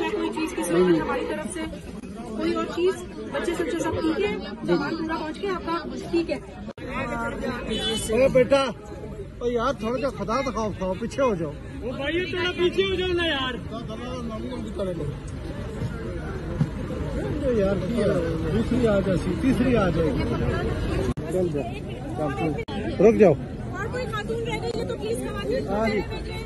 है कोई चीज की सहूलियत हमारी तरफ से, कोई और चीज? बच्चे सब ठीक है, सामान पूरा पहुँच गया आपका? ठीक है बेटा, यार थोड़ा सा खदा दिखाओ, पीछे हो जाओ। वो भाई थोड़ा पीछे हो जाओ ना यार। यार दूसरी आ जाएगी, तीसरी आ जाएगी। चल जाओ, रुक जाओ। और कोई खातून रह गई है तो प्लीज